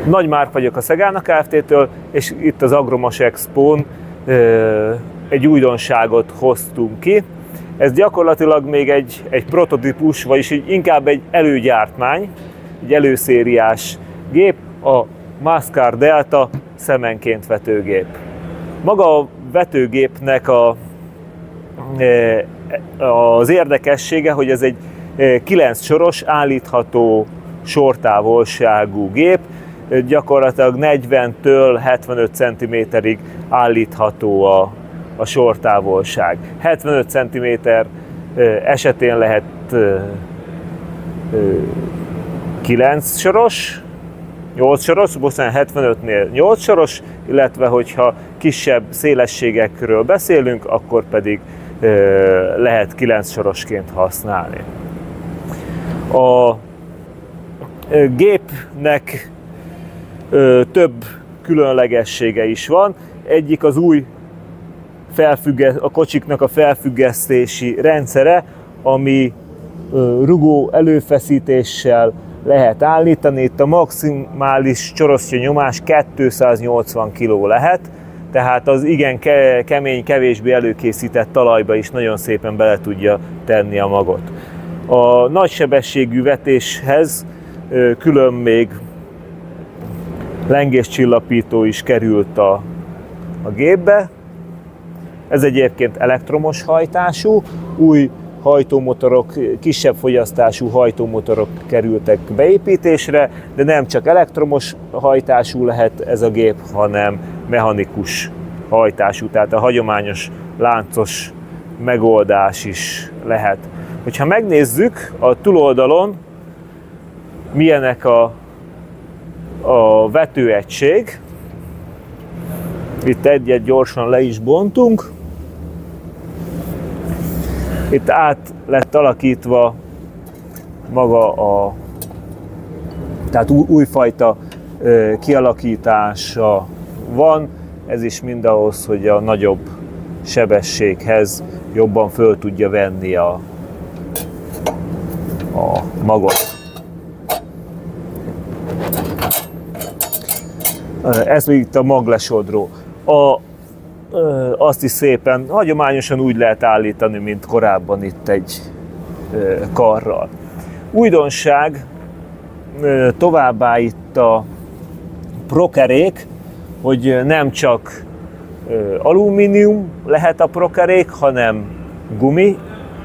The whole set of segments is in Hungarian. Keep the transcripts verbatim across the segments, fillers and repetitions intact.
Nagy Márk vagyok a Szegána Kft-től, és itt az Agromos Expón egy újdonságot hoztunk ki. Ez gyakorlatilag még egy, egy prototípus, vagyis inkább egy előgyártmány, egy előszériás gép, a Mascar Delta szemenként vetőgép. Maga a vetőgépnek a, az érdekessége, hogy ez egy kilenc soros állítható sortávolságú gép, gyakorlatilag negyventől hetvenöt centiméterig állítható a, a sortávolság. hetvenöt centiméter esetén lehet kilenc soros, nyolc soros, bocsánat, hetvenötnél nyolc soros, illetve hogyha kisebb szélességekről beszélünk, akkor pedig lehet kilenc sorosként használni. A gépnek több különlegessége is van. Egyik az új felfügge- a kocsiknak a felfüggesztési rendszere, ami rugó előfeszítéssel lehet állítani. Itt a maximális csorosztja nyomás kétszáznyolcvan kiló lehet, tehát az igen ke- kemény, kevésbé előkészített talajba is nagyon szépen bele tudja tenni a magot. A nagysebességű vetéshez külön még lengéscsillapító is került a, a gépbe. Ez egyébként elektromos hajtású, új hajtómotorok, kisebb fogyasztású hajtómotorok kerültek beépítésre, de nem csak elektromos hajtású lehet ez a gép, hanem mechanikus hajtású, tehát a hagyományos láncos megoldás is lehet. Hogyha megnézzük a túloldalon, milyenek a, a vetőegység, itt egyet gyorsan le is bontunk. Itt át lett alakítva maga a, tehát új, újfajta kialakítása van, ez is mind ahhoz, hogy a nagyobb sebességhez jobban föl tudja venni a, a magot. Ez még itt a maglesodró. A, azt is szépen, hagyományosan úgy lehet állítani, mint korábban itt egy karral. Újdonság továbbá itt a prokerék, hogy nem csak alumínium lehet a prokerék, hanem gumi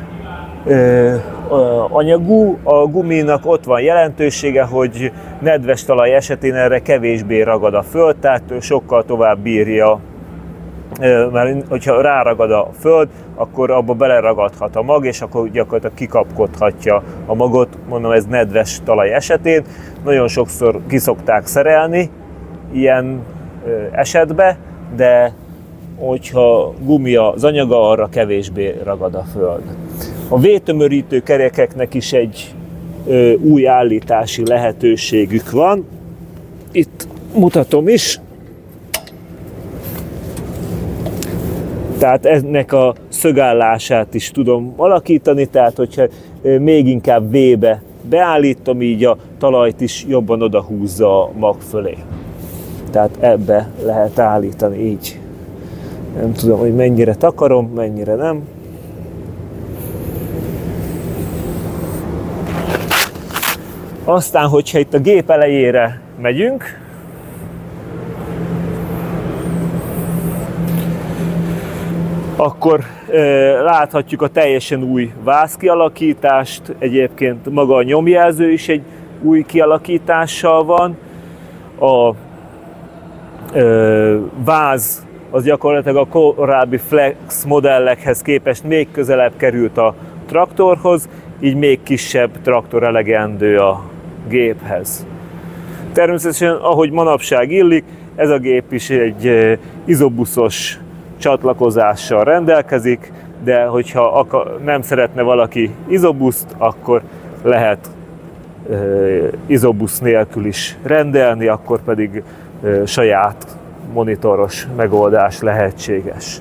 anyagú. A guminak ott van jelentősége, hogy nedves talaj esetén erre kevésbé ragad a föld, tehát sokkal tovább bírja, mert hogyha ráragad a föld, akkor abba beleragadhat a mag, és akkor gyakorlatilag kikapkodhatja a magot, mondom, ez nedves talaj esetén. Nagyon sokszor kiszokták szerelni ilyen esetben, de hogyha gumi az anyaga, arra kevésbé ragad a föld. A V-tömörítő kerekeknek is egy ö, új állítási lehetőségük van. Itt mutatom is. Tehát ennek a szögállását is tudom alakítani, tehát hogyha még inkább V-be beállítom, így a talajt is jobban odahúzza a mag fölé. Tehát ebbe lehet állítani így. Nem tudom, hogy mennyire takarom, mennyire nem. Aztán, hogyha itt a gép elejére megyünk, akkor e, láthatjuk a teljesen új vázkialakítást. Egyébként maga a nyomjelző is egy új kialakítással van. A e, váz az gyakorlatilag a korábbi Flex modellekhez képest még közelebb került a traktorhoz, így még kisebb traktor elegendő a géphez. Természetesen, ahogy manapság illik, ez a gép is egy izobuszos csatlakozással rendelkezik, de hogyha nem szeretne valaki izobuszt, akkor lehet izobusz nélkül is rendelni, akkor pedig saját monitoros megoldás lehetséges.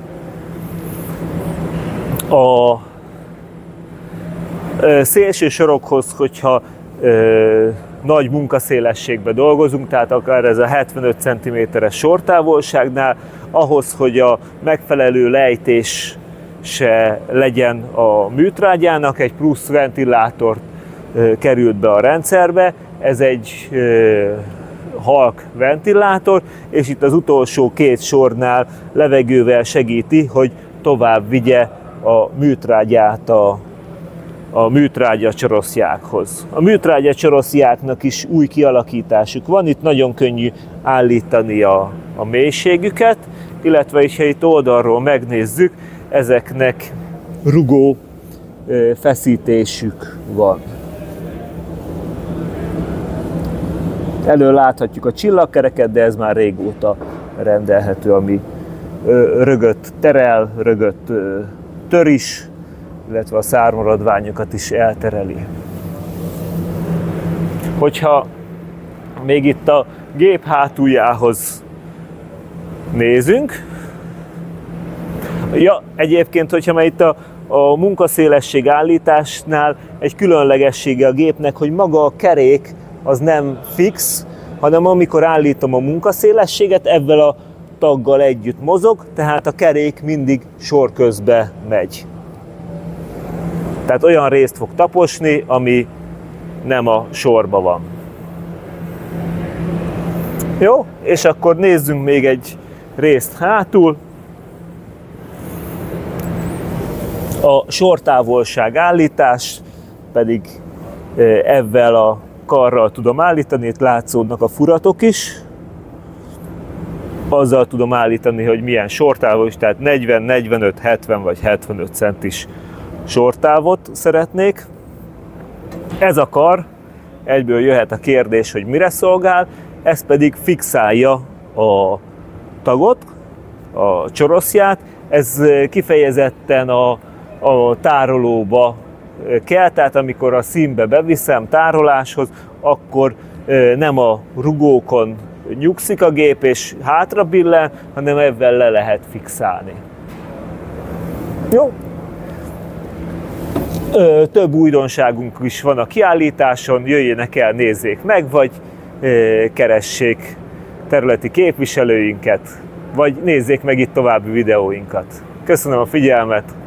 A szélső sorokhoz, hogyha nagy munkaszélességben dolgozunk, tehát akár ez a hetvenöt centiméteres sortávolságnál, ahhoz, hogy a megfelelő lejtés se legyen a műtrágyának, egy plusz ventilátor került be a rendszerbe, ez egy halk ventilátor, és itt az utolsó két sornál levegővel segíti, hogy tovább vigye a műtrágyát a, a műtrágya csoroszjákhoz. A műtrágya csoroszjáknak is új kialakításuk van, itt nagyon könnyű állítani a, a mélységüket, illetve ha itt oldalról megnézzük, ezeknek rugó feszítésük van. Elől láthatjuk a csillagkereket, de ez már régóta rendelhető, ami rögött terel, rögött tör is, illetve a szármaradványokat is eltereli. Hogyha még itt a gép hátuljához nézünk, ja, egyébként, hogyha már itt a, a munkaszélesség állításnál egy különlegessége a gépnek, hogy maga a kerék az nem fix, hanem amikor állítom a munkaszélességet, ezzel a taggal együtt mozog, tehát a kerék mindig sor közbe megy. Tehát olyan részt fog taposni, ami nem a sorba van. Jó, és akkor nézzünk még egy részt hátul. A sortávolság állítás pedig ezzel a karral tudom állítani, itt látszódnak a furatok is. Azzal tudom állítani, hogy milyen sortávos, tehát negyven, negyvenöt, hetven vagy hetvenöt centis sortávot szeretnék. Ez a kar, egyből jöhet a kérdés, hogy mire szolgál, ez pedig fixálja a tagot, a csoroszját, ez kifejezetten a, a tárolóba kell, tehát amikor a színbe beviszem tároláshoz, akkor nem a rugókon nyugszik a gép és hátra billen, hanem ebben le lehet fixálni. Jó. Több újdonságunk is van a kiállításon, jöjjenek el, nézzék meg, vagy keressék területi képviselőinket, vagy nézzék meg itt további videóinkat. Köszönöm a figyelmet!